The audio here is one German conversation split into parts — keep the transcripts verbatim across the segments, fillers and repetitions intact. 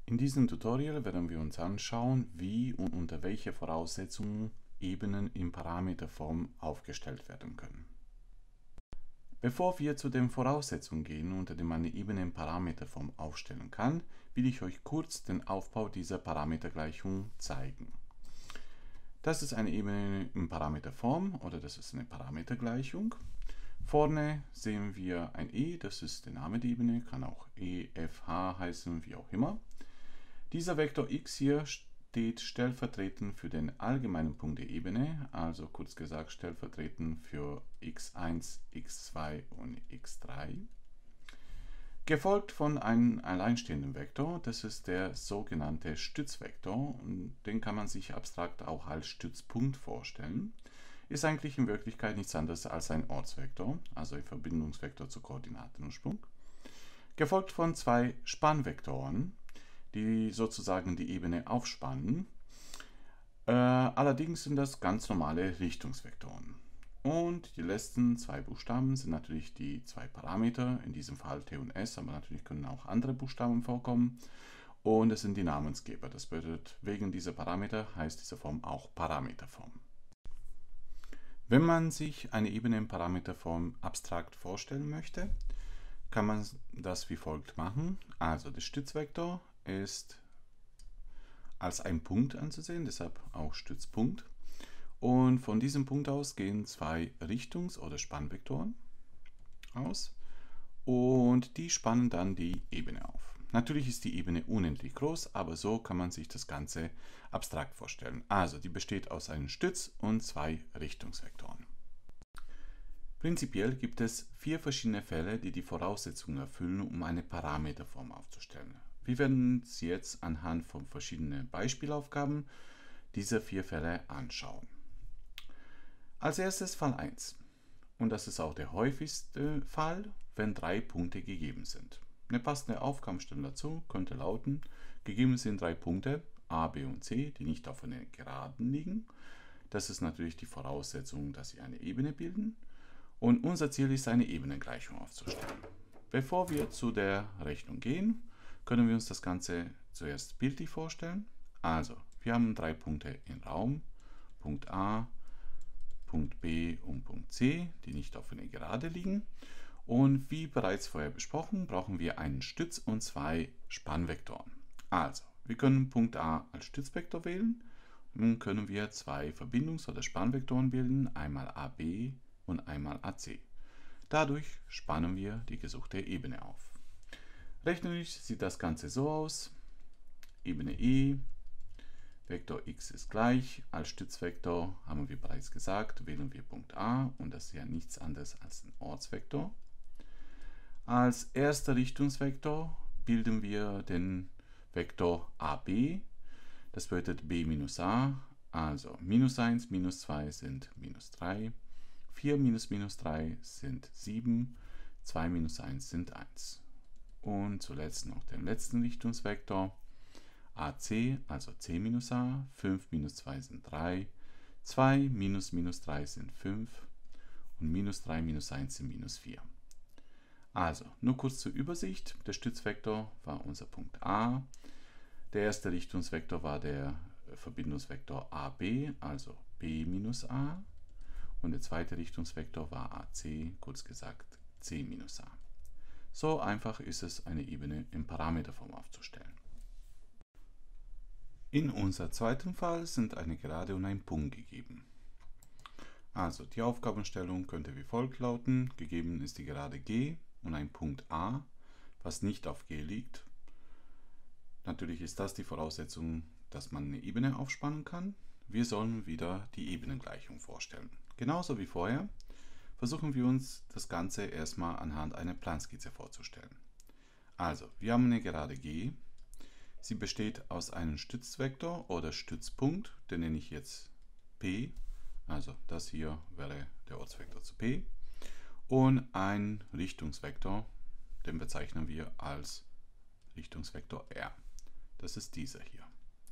In diesem Tutorial werden wir uns anschauen, wie und unter welche Voraussetzungen Ebenen in Parameterform aufgestellt werden können. Bevor wir zu den Voraussetzungen gehen, unter denen man eine Ebene in Parameterform aufstellen kann, will ich euch kurz den Aufbau dieser Parametergleichung zeigen. Das ist eine Ebene in Parameterform oder das ist eine Parametergleichung. Vorne sehen wir ein E, das ist der Name der Ebene, kann auch E, F, H heißen, wie auch immer. Dieser Vektor x hier steht stellvertretend für den allgemeinen Punkt der Ebene, also kurz gesagt stellvertretend für x eins, x zwei und x drei. Gefolgt von einem alleinstehenden Vektor, das ist der sogenannte Stützvektor, und den kann man sich abstrakt auch als Stützpunkt vorstellen. Ist eigentlich in Wirklichkeit nichts anderes als ein Ortsvektor, also ein Verbindungsvektor zu Koordinatenursprung. Gefolgt von zwei Spannvektoren, die sozusagen die Ebene aufspannen. Äh, allerdings sind das ganz normale Richtungsvektoren. Und die letzten zwei Buchstaben sind natürlich die zwei Parameter, in diesem Fall T und S, aber natürlich können auch andere Buchstaben vorkommen. Und es sind die Namensgeber. Das bedeutet, wegen dieser Parameter heißt diese Form auch Parameterform. Wenn man sich eine Ebene in Parameterform abstrakt vorstellen möchte, kann man das wie folgt machen. Also der Stützvektor ist als ein Punkt anzusehen, deshalb auch Stützpunkt. Und von diesem Punkt aus gehen zwei Richtungs- oder Spannvektoren aus und die spannen dann die Ebene auf. Natürlich ist die Ebene unendlich groß, aber so kann man sich das Ganze abstrakt vorstellen. Also die besteht aus einem Stütz- und zwei Richtungsvektoren. Prinzipiell gibt es vier verschiedene Fälle, die die Voraussetzungen erfüllen, um eine Parameterform aufzustellen. Wir werden uns jetzt anhand von verschiedenen Beispielaufgaben diese vier Fälle anschauen. Als erstes Fall eins. Und das ist auch der häufigste Fall, wenn drei Punkte gegeben sind. Eine passende Aufgabenstellung dazu könnte lauten, gegeben sind drei Punkte a, b und c, die nicht auf einer Geraden liegen. Das ist natürlich die Voraussetzung, dass sie eine Ebene bilden. Und unser Ziel ist, eine Ebenengleichung aufzustellen. Bevor wir zu der Rechnung gehen, können wir uns das Ganze zuerst bildlich vorstellen. Also, wir haben drei Punkte im Raum, Punkt A, Punkt B und Punkt C, die nicht auf einer Gerade liegen. Und wie bereits vorher besprochen, brauchen wir einen Stütz und zwei Spannvektoren. Also, wir können Punkt A als Stützvektor wählen. Nun können wir zwei Verbindungs- oder Spannvektoren bilden, einmal A B und einmal A C. Dadurch spannen wir die gesuchte Ebene auf. Rechnerisch sieht das Ganze so aus. Ebene E, Vektor x ist gleich. Als Stützvektor haben wir bereits gesagt, wählen wir Punkt A und das ist ja nichts anderes als ein Ortsvektor. Als erster Richtungsvektor bilden wir den Vektor A B. Das bedeutet b minus a, also minus eins, minus zwei sind minus drei. vier minus minus drei sind sieben, zwei minus eins sind eins. Und zuletzt noch den letzten Richtungsvektor A C, also c minus a, fünf minus zwei sind drei, zwei minus minus drei sind fünf und minus drei minus eins sind minus vier. Also, nur kurz zur Übersicht, der Stützvektor war unser Punkt A, der erste Richtungsvektor war der Verbindungsvektor A B, also b minus a, und der zweite Richtungsvektor war A C, kurz gesagt c minus a. So einfach ist es, eine Ebene in Parameterform aufzustellen. In unserem zweiten Fall sind eine Gerade und ein Punkt gegeben. Also die Aufgabenstellung könnte wie folgt lauten: Gegeben ist die Gerade G und ein Punkt A, was nicht auf G liegt. Natürlich ist das die Voraussetzung, dass man eine Ebene aufspannen kann. Wir sollen wieder die Ebenengleichung vorstellen. Genauso wie vorher versuchen wir uns das Ganze erstmal anhand einer Planskizze vorzustellen. Also, wir haben eine Gerade G. Sie besteht aus einem Stützvektor oder Stützpunkt, den nenne ich jetzt P. Also das hier wäre der Ortsvektor zu P. Und ein Richtungsvektor, den bezeichnen wir als Richtungsvektor R. Das ist dieser hier.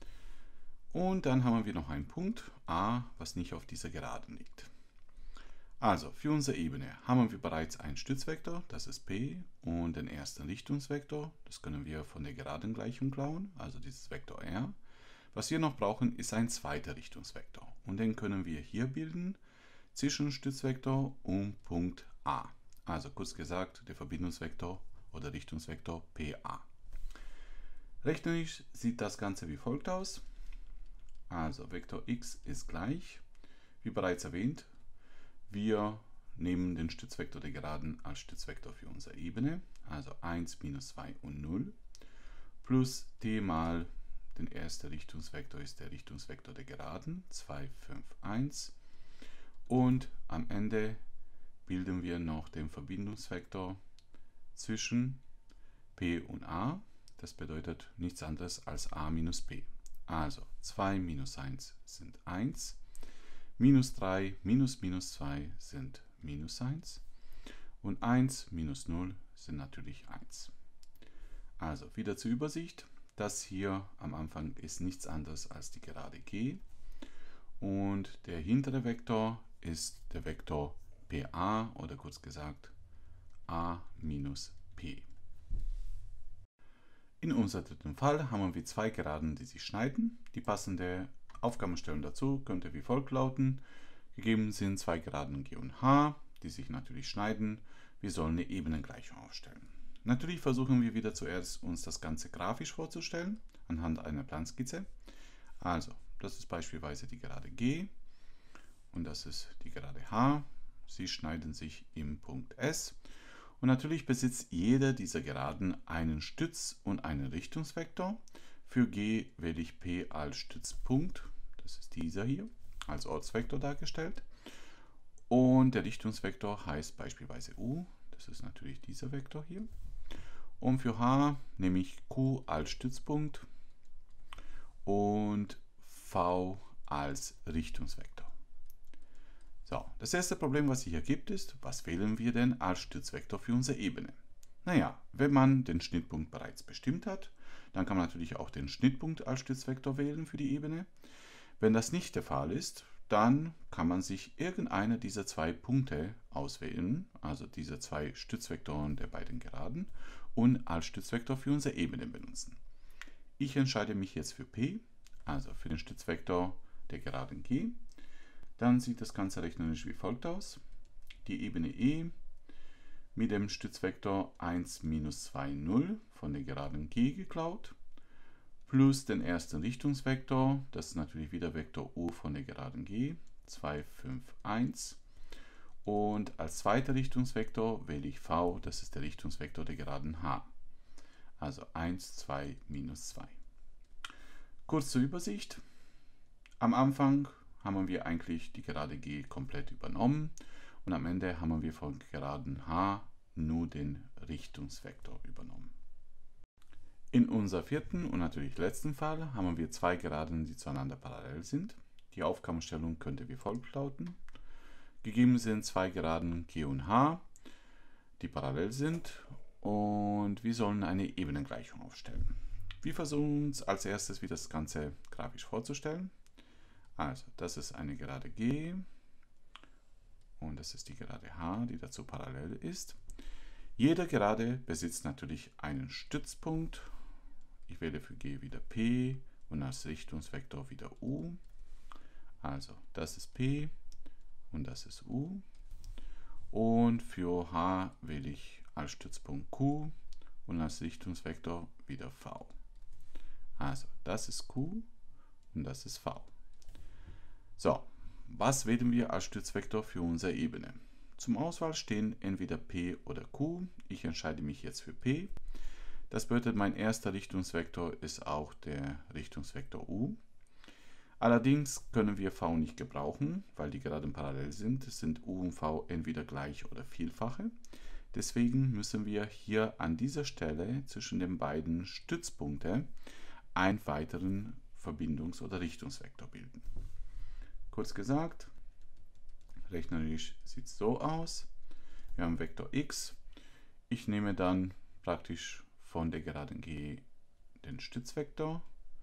Und dann haben wir noch einen Punkt A, was nicht auf dieser Geraden liegt. Also für unsere Ebene haben wir bereits einen Stützvektor, das ist P, und den ersten Richtungsvektor, das können wir von der geraden Gleichung klauen, also dieses Vektor R. Was wir noch brauchen, ist ein zweiter Richtungsvektor und den können wir hier bilden zwischen Stützvektor und Punkt A. Also kurz gesagt, der Verbindungsvektor oder Richtungsvektor P A. Rechnerisch sieht das Ganze wie folgt aus. Also Vektor x ist gleich, wie bereits erwähnt, wir nehmen den Stützvektor der Geraden als Stützvektor für unsere Ebene, also eins, minus zwei und null, plus t mal den ersten Richtungsvektor ist der Richtungsvektor der Geraden, zwei, fünf, eins. Und am Ende bilden wir noch den Verbindungsvektor zwischen P und A. Das bedeutet nichts anderes als A minus P. Also zwei minus eins sind eins. Minus drei minus minus zwei sind minus eins. Und eins minus null sind natürlich eins. Also wieder zur Übersicht. Das hier am Anfang ist nichts anderes als die Gerade G. Und der hintere Vektor ist der Vektor P A oder kurz gesagt A minus P. In unserem dritten Fall haben wir zwei Geraden, die sich schneiden. Die passende Aufgabenstellung dazu könnte wie folgt lauten. Gegeben sind zwei Geraden G und H, die sich natürlich schneiden. Wir sollen eine Ebenengleichung aufstellen. Natürlich versuchen wir wieder zuerst uns das Ganze grafisch vorzustellen, anhand einer Planskizze. Also, das ist beispielsweise die Gerade G und das ist die Gerade H. Sie schneiden sich im Punkt S. Und natürlich besitzt jeder dieser Geraden einen Stütz- und einen Richtungsvektor. Für G wähle ich P als Stützpunkt, das ist dieser hier, als Ortsvektor dargestellt. Und der Richtungsvektor heißt beispielsweise U, das ist natürlich dieser Vektor hier. Und für H nehme ich Q als Stützpunkt und V als Richtungsvektor. So, das erste Problem, was sich hier gibt, ist, was wählen wir denn als Stützvektor für unsere Ebene? Naja, wenn man den Schnittpunkt bereits bestimmt hat, dann kann man natürlich auch den Schnittpunkt als Stützvektor wählen für die Ebene. Wenn das nicht der Fall ist, dann kann man sich irgendeiner dieser zwei Punkte auswählen, also diese zwei Stützvektoren der beiden Geraden, und als Stützvektor für unsere Ebene benutzen. Ich entscheide mich jetzt für P, also für den Stützvektor der Geraden G. Dann sieht das Ganze rechnerisch wie folgt aus. Die Ebene E mit dem Stützvektor eins, minus zwei, null von der Geraden G geklaut, plus den ersten Richtungsvektor, das ist natürlich wieder Vektor U von der Geraden G, zwei, fünf, eins. Und als zweiter Richtungsvektor wähle ich V, das ist der Richtungsvektor der Geraden H. Also eins, zwei, minus zwei. Kurz zur Übersicht. Am Anfang haben wir eigentlich die Gerade G komplett übernommen und am Ende haben wir von Geraden H nur den Richtungsvektor übernommen. In unserem vierten und natürlich letzten Fall haben wir zwei Geraden, die zueinander parallel sind. Die Aufgabenstellung könnte wie folgt lauten. Gegeben sind zwei Geraden G und H, die parallel sind, und wir sollen eine Ebenengleichung aufstellen. Wir versuchen uns als erstes, wie das Ganze grafisch vorzustellen. Also, das ist eine Gerade G und das ist die Gerade H, die dazu parallel ist. Jede Gerade besitzt natürlich einen Stützpunkt. Ich wähle für G wieder P und als Richtungsvektor wieder U. Also, das ist P. Und das ist U. Und für H wähle ich als Stützpunkt Q und als Richtungsvektor wieder V. Also, das ist Q und das ist V. So, was wählen wir als Stützvektor für unsere Ebene? Zum Auswahl stehen entweder P oder Q. Ich entscheide mich jetzt für P. Das bedeutet, mein erster Richtungsvektor ist auch der Richtungsvektor U. Allerdings können wir V nicht gebrauchen, weil die Geraden parallel sind. Es sind U und V entweder gleich oder Vielfache. Deswegen müssen wir hier an dieser Stelle zwischen den beiden Stützpunkten einen weiteren Verbindungs- oder Richtungsvektor bilden. Kurz gesagt, rechnerisch sieht es so aus. Wir haben Vektor x. Ich nehme dann praktisch von der Geraden G den Stützvektor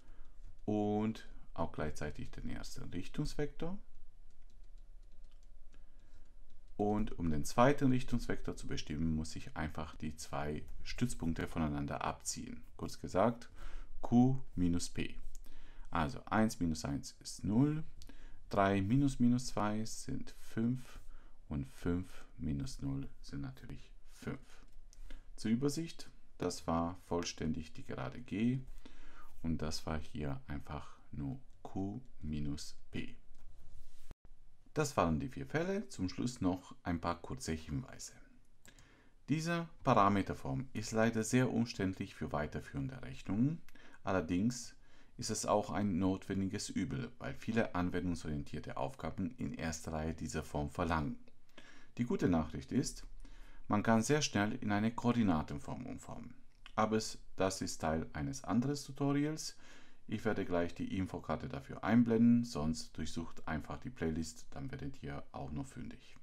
und auch gleichzeitig den ersten Richtungsvektor. Und um den zweiten Richtungsvektor zu bestimmen, muss ich einfach die zwei Stützpunkte voneinander abziehen. Kurz gesagt, q minus p. Also eins minus eins ist null, drei minus minus zwei sind fünf und fünf minus null sind natürlich fünf. Zur Übersicht, das war vollständig die Gerade G und das war hier einfach nur q minus p. Das waren die vier Fälle. Zum Schluss noch ein paar kurze Hinweise. Diese Parameterform ist leider sehr umständlich für weiterführende Rechnungen. Allerdings ist es auch ein notwendiges Übel, weil viele anwendungsorientierte Aufgaben in erster Reihe diese Form verlangen. Die gute Nachricht ist, man kann sehr schnell in eine Koordinatenform umformen. Aber es, das ist Teil eines anderen Tutorials. Ich werde gleich die Infokarte dafür einblenden, sonst durchsucht einfach die Playlist, dann werdet ihr auch noch fündig.